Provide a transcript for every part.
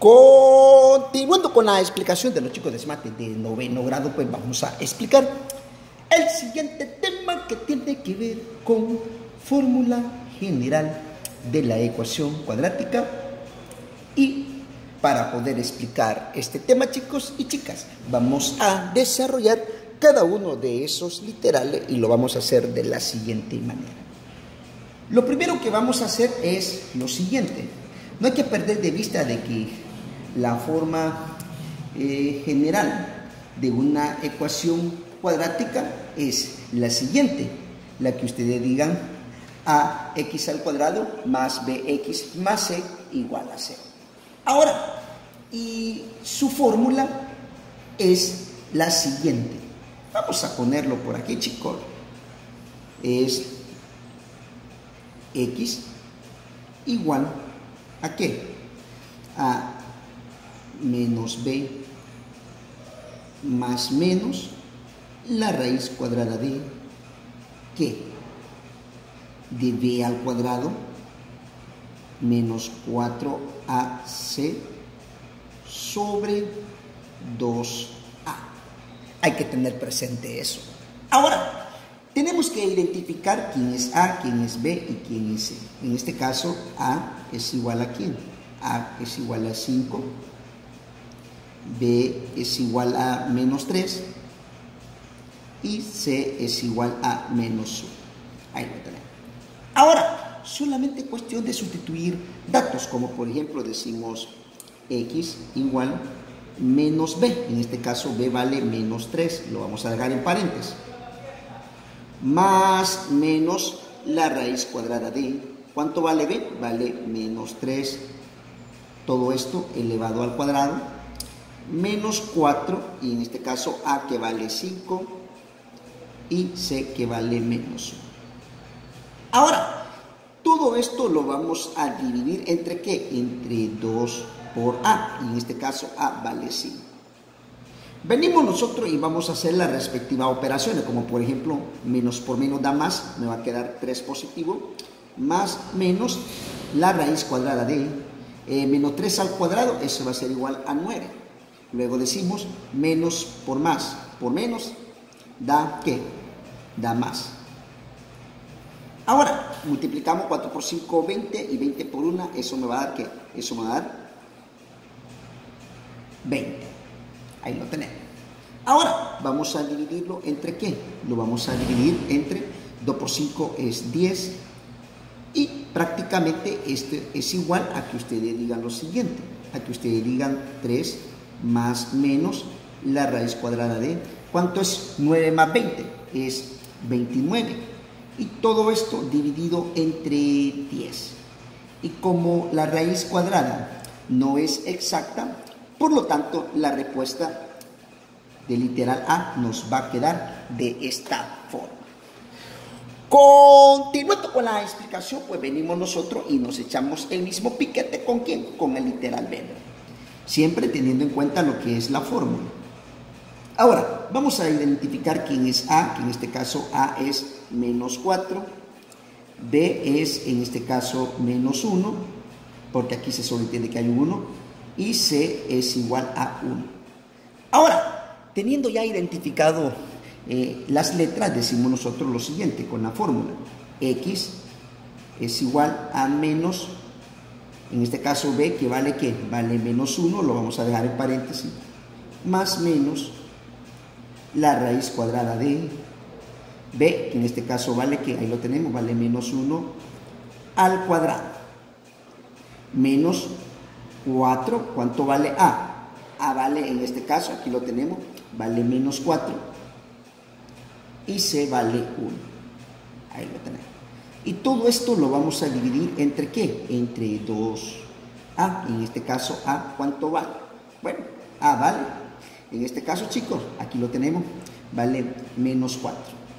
Continuando con la explicación de los chicos de SMATE de noveno grado, pues vamos a explicar el siguiente tema que tiene que ver con fórmula general de la ecuación cuadrática. Y para poder explicar este tema, chicos y chicas, vamos a desarrollar cada uno de esos literales y lo vamos a hacer de la siguiente manera. Lo primero que vamos a hacer es lo siguiente. No hay que perder de vista de que la forma general de una ecuación cuadrática es la siguiente, la que ustedes digan ax al cuadrado más bx más c igual a 0. Ahora, y su fórmula es la siguiente. Vamos a ponerlo por aquí, chicos. Es x igual a ¿qué? A menos b más menos la raíz cuadrada de ¿qué? De b al cuadrado menos 4ac sobre 2a. Hay que tener presente eso. Ahora, tenemos que identificar quién es a, quién es b y quién es c. En este caso, a es igual a ¿quién? A es igual a 5, b es igual a menos 3 y c es igual a menos 1. Ahí lo tenemos. Ahora, solamente cuestión de sustituir datos, como por ejemplo decimos x igual menos b. En este caso b vale menos 3, lo vamos a dejar en paréntesis. Más menos la raíz cuadrada de, ¿cuánto vale b? Vale menos 3, todo esto elevado al cuadrado, menos 4, y en este caso a que vale 5 y c que vale menos 1. Ahora, todo esto lo vamos a dividir entre ¿qué? Entre 2 por a, y en este caso a vale 5. Venimos nosotros y vamos a hacer las respectivas operaciones, como por ejemplo, menos por menos da más, me va a quedar 3 positivo, más menos la raíz cuadrada de menos 3 al cuadrado, eso va a ser igual a 9. Luego decimos menos por menos da ¿qué? Da más. Ahora, multiplicamos 4 por 5, 20, y 20 por 1, eso me va a dar ¿qué? Eso me va a dar 20. Ahí lo tenemos. Ahora, vamos a dividirlo entre ¿qué? Lo vamos a dividir entre 2 por 5 es 10. Y prácticamente este es igual a que ustedes digan lo siguiente. A que ustedes digan 3 más menos la raíz cuadrada de, ¿cuánto es 9 más 20? Es 29. Y todo esto dividido entre 10. Y como la raíz cuadrada no es exacta, por lo tanto la respuesta del literal A nos va a quedar de esta forma. Continuando con la explicación, pues venimos nosotros y nos echamos el mismo piquete ¿con quién? Con el literal B. Siempre teniendo en cuenta lo que es la fórmula. Ahora, vamos a identificar quién es A, que en este caso A es menos 4, B es en este caso menos 1, porque aquí se sobreentiende que hay un 1, y C es igual a 1. Ahora, teniendo ya identificado las letras, decimos nosotros lo siguiente con la fórmula. X es igual a menos, en este caso B, que vale ¿qué? Vale menos 1, lo vamos a dejar en paréntesis, más menos la raíz cuadrada de B, que en este caso vale ¿qué? Ahí lo tenemos, vale menos 1 al cuadrado, menos 4, ¿cuánto vale A? A vale, en este caso, aquí lo tenemos, vale menos 4, y C vale 1. Ahí lo tenemos. Y todo esto lo vamos a dividir entre ¿qué? Entre 2A, en este caso A, ¿cuánto vale? Bueno, A vale, en este caso, chicos, aquí lo tenemos, vale menos 4.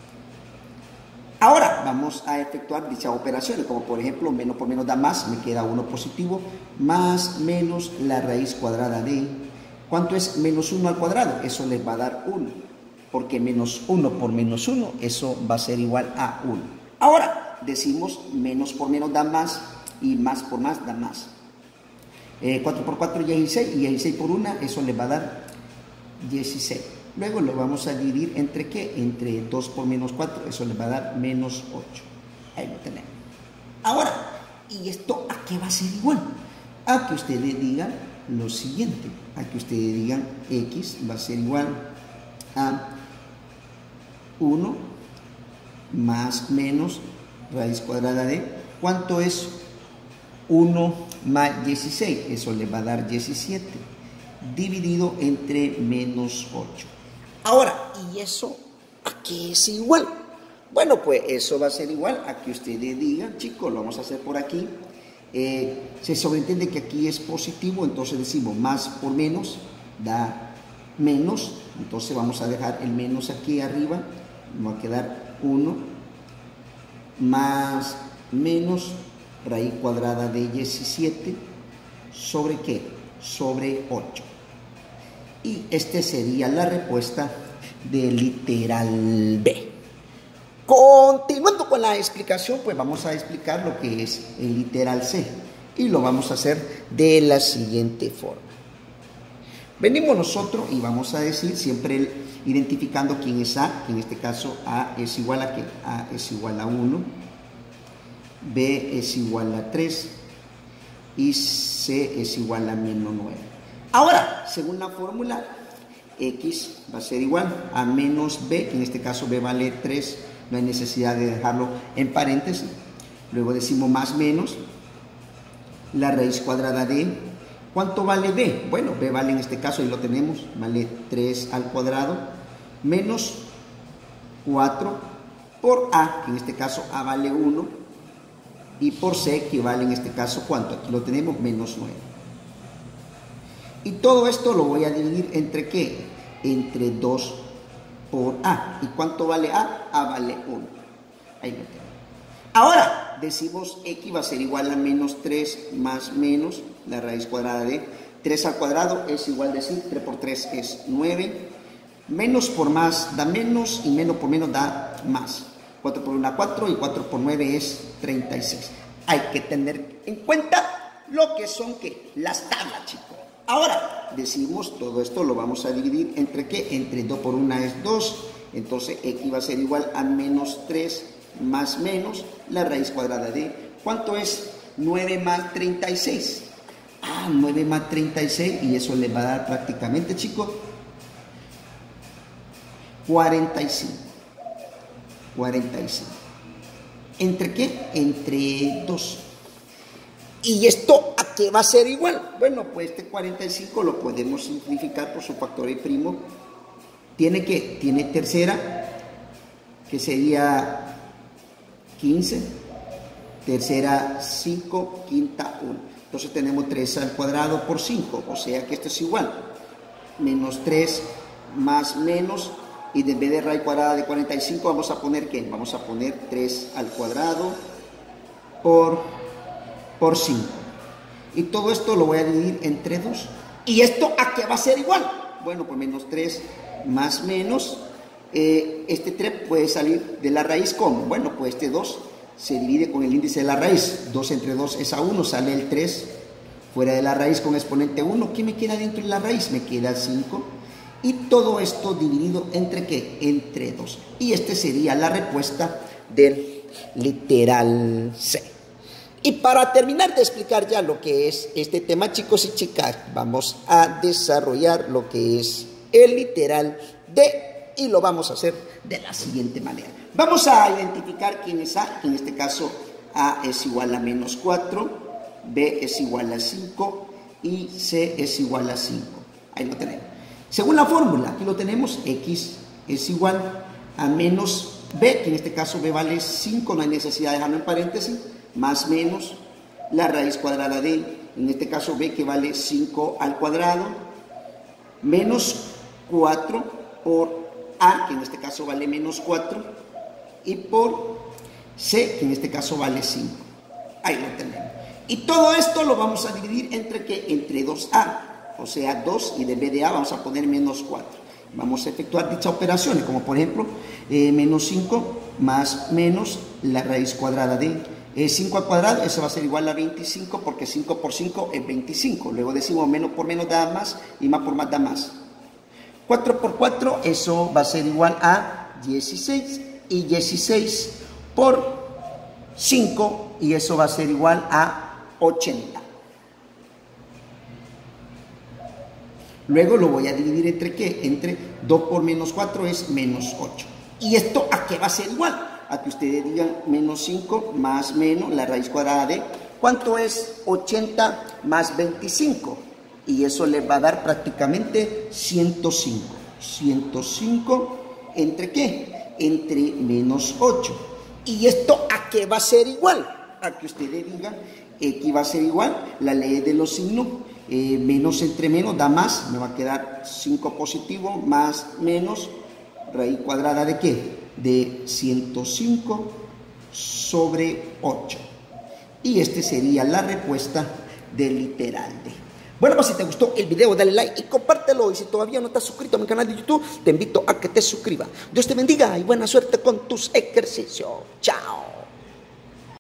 Ahora vamos a efectuar dichas operaciones, como por ejemplo, menos por menos da más, me queda 1 positivo, más menos la raíz cuadrada de, ¿cuánto es menos 1 al cuadrado? Eso les va a dar 1, porque menos 1 por menos 1, eso va a ser igual a 1. Ahora decimos menos por menos da más y más por más da más. 4 por 4 16 y 16 por 1, eso le va a dar 16. Luego lo vamos a dividir entre ¿qué? Entre 2 por menos 4, eso le va a dar menos 8. Ahí lo tenemos. Ahora, ¿y esto a qué va a ser igual? A que ustedes digan lo siguiente, a que ustedes digan x va a ser igual a 1 más menos raíz cuadrada de, ¿cuánto es 1 más 16? Eso le va a dar 17, dividido entre menos 8. Ahora, ¿y eso a qué es igual? Bueno, pues eso va a ser igual a que ustedes digan, chicos, lo vamos a hacer por aquí. Se sobreentiende que aquí es positivo, entonces decimos más por menos da menos, entonces vamos a dejar el menos aquí arriba, va a quedar 1 más menos raíz cuadrada de 17 sobre ¿qué? Sobre 8. Y esta sería la respuesta del literal B. Continuando con la explicación, pues vamos a explicar lo que es el literal C. Y lo vamos a hacer de la siguiente forma. Venimos nosotros y vamos a decir, siempre identificando quién es A, que en este caso A es igual a ¿qué? A es igual a 1, B es igual a 3 y C es igual a menos 9. Ahora, según la fórmula, X va a ser igual a menos B, que en este caso B vale 3, no hay necesidad de dejarlo en paréntesis. Luego decimos más menos la raíz cuadrada de, ¿cuánto vale B? Bueno, B vale en este caso, y lo tenemos, vale 3 al cuadrado, menos 4 por A, que en este caso A vale 1, y por C, que vale en este caso, ¿cuánto? Aquí lo tenemos, menos 9. Y todo esto lo voy a dividir entre ¿qué? Entre 2 por A. ¿Y cuánto vale A? A vale 1. Ahí lo tenemos. Ahora, decimos X va a ser igual a menos 3 más menos la raíz cuadrada de 3 al cuadrado es igual a decir 3 por 3 es 9. Menos por más da menos y menos por menos da más. 4 por 1 4 y 4 por 9 es 36. Hay que tener en cuenta lo que son ¿qué? Las tablas, chicos. Ahora, decimos todo esto lo vamos a dividir entre ¿qué? Entre 2 por 1 es 2. Entonces, X va a ser igual a menos 3 más menos la raíz cuadrada de, ¿cuánto es? 9 más 36. 9 más 36 y eso le va a dar prácticamente, chicos, 45. 45. ¿Entre qué? Entre 2. ¿Y esto a qué va a ser igual? Bueno, pues este 45 lo podemos simplificar por su factor primo. ¿Tiene qué? Tiene tercera, que sería 15. Tercera 5, quinta 1. Entonces tenemos 3 al cuadrado por 5, o sea que esto es igual. Menos 3 más menos, y en vez de raíz cuadrada de 45 vamos a poner ¿qué? Vamos a poner 3 al cuadrado por 5. Y todo esto lo voy a dividir entre 2. ¿Y esto a qué va a ser igual? Bueno, pues menos 3 más menos, este 3 puede salir de la raíz, ¿cómo? Bueno, pues este 2 se divide con el índice de la raíz. 2 entre 2 es a 1, sale el 3 fuera de la raíz con exponente 1. ¿Qué me queda dentro de la raíz? Me queda 5. Y todo esto dividido entre ¿qué? Entre 2. Y esta sería la respuesta del literal C. Y para terminar de explicar ya lo que es este tema, chicos y chicas, vamos a desarrollar lo que es el literal D y lo vamos a hacer de la siguiente manera. Vamos a identificar quién es A, que en este caso A es igual a menos 4, B es igual a 5 y C es igual a 5. Ahí lo tenemos. Según la fórmula, aquí lo tenemos, X es igual a menos B, que en este caso B vale 5, no hay necesidad de dejarlo en paréntesis, más menos la raíz cuadrada de, en este caso B, que vale 5 al cuadrado, menos 4 por A, que en este caso vale menos 4, y por C, que en este caso vale 5. Ahí lo tenemos. Y todo esto lo vamos a dividir entre ¿qué? Entre 2A. O sea, 2 y de B de A vamos a poner menos 4. Vamos a efectuar dichas operaciones, como por ejemplo, menos 5 más menos la raíz cuadrada de 5 al cuadrado, eso va a ser igual a 25 porque 5 por 5 es 25. Luego decimos menos por menos da más y más por más da más. 4 por 4, eso va a ser igual a 16. Y 16 por 5, y eso va a ser igual a 80. Luego lo voy a dividir entre ¿qué? Entre 2 por menos 4 es menos 8. ¿Y esto a qué va a ser igual? A que ustedes digan menos 5 más menos la raíz cuadrada de... ¿Cuánto es 80 más 25? Y eso les va a dar prácticamente 105. 105 ¿entre qué? Entre menos 8. ¿Y esto a qué va a ser igual? A que ustedes digan que va a ser igual la ley de los signos. Menos entre menos da más, me va a quedar 5 positivo más menos raíz cuadrada de ¿qué? De 105 sobre 8. Y este sería la respuesta del literal D. Bueno, pues si te gustó el video, dale like y compártelo. Y si todavía no estás suscrito a mi canal de YouTube, te invito a que te suscribas. Dios te bendiga y buena suerte con tus ejercicios. Chao.